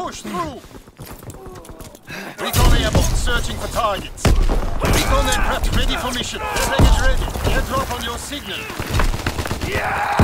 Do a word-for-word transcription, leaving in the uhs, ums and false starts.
push through! Recon airborne, searching for targets. Recon and prep ready for mission. Package ready. Airdrop on your signal. Yeah!